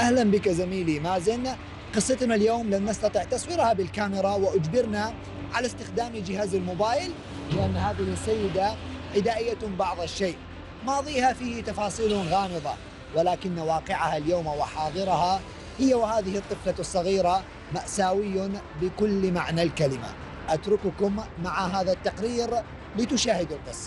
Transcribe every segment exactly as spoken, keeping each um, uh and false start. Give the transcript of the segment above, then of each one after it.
أهلا بك زميلي مازن. قصتنا اليوم لم نستطع تصويرها بالكاميرا وأجبرنا على استخدام جهاز الموبايل، لأن هذه السيدة عدائية بعض الشيء، ماضيها فيه تفاصيل غامضة، ولكن واقعها اليوم وحاضرها هي وهذه الطفلة الصغيرة مأساوي بكل معنى الكلمة. أترككم مع هذا التقرير لتشاهدوا القصة.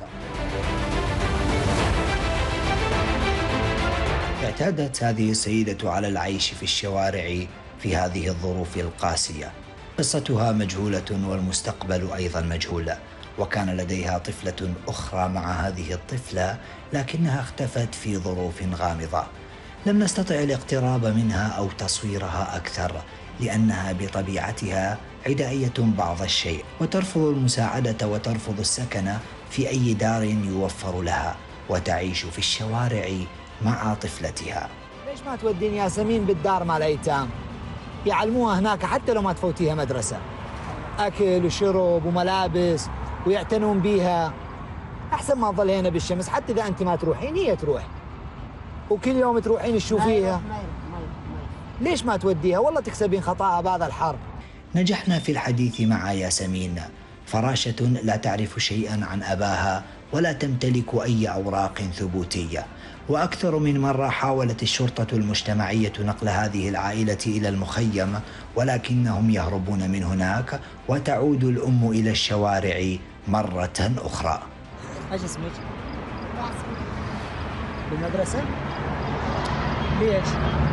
اعتادت هذه السيدة على العيش في الشوارع في هذه الظروف القاسية. قصتها مجهولة والمستقبل أيضا مجهول، وكان لديها طفلة أخرى مع هذه الطفلة، لكنها اختفت في ظروف غامضة. لم نستطع الاقتراب منها أو تصويرها أكثر، لأنها بطبيعتها عدائية بعض الشيء، وترفض المساعدة وترفض السكن في أي دار يوفر لها، وتعيش في الشوارع مع طفلتها. ليش ما تودين ياسمين بالدار مع الأيتام؟ يعلموها هناك حتى لو ما تفوتيها مدرسة، أكل وشرب وملابس ويعتنون بيها، أحسن ما تظل هنا بالشمس. حتى إذا أنت ما تروحين هي تروح، وكل يوم تروحين تشوفيها. ليش ما توديها؟ والله تكسبين خطاها بهذا الحر. نجحنا في الحديث مع ياسمين، فراشة لا تعرف شيئا عن أباها ولا تمتلك أي أوراق ثبوتية، وأكثر من مرة حاولت الشرطة المجتمعية نقل هذه العائلة إلى المخيم، ولكنهم يهربون من هناك، وتعود الأم إلى الشوارع مرة أخرى. ايش اسمك؟ بالمدرسة؟ ليش؟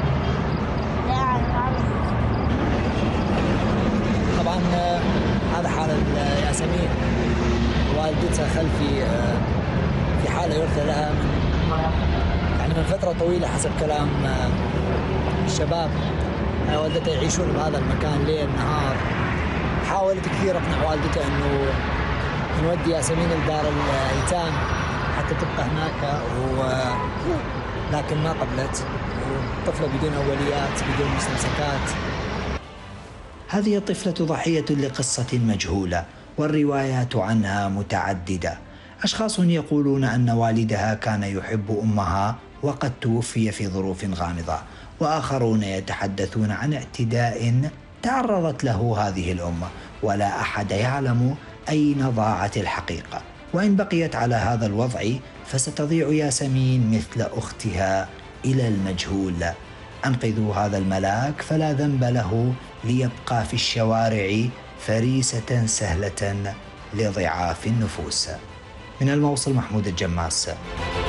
طبعا هذا حال ياسمين، والدتها خلفي في حالة يرثى لها من يعني من فترة طويلة حسب كلام الشباب. والدتها يعيشون بهذا المكان ليل نهار. حاولت كثير اقنع والدتها انه نودي ياسمين لدار الايتام حتى تبقى هناك، و... لكن ما قبلت، والطفلة بدون اوليات بدون مستمسكات. هذه الطفلة ضحية لقصة مجهولة، والروايات عنها متعددة. أشخاص يقولون أن والدها كان يحب أمها وقد توفي في ظروف غامضة، وآخرون يتحدثون عن اعتداء تعرضت له هذه الأم، ولا أحد يعلم أين ضاعت الحقيقة. وإن بقيت على هذا الوضع فستضيع ياسمين مثل أختها إلى المجهول. أنقذوا هذا الملاك فلا ذنب له ليبقى في الشوارع فريسة سهلة لضعاف النفوس. من الموصل محمود الجماس.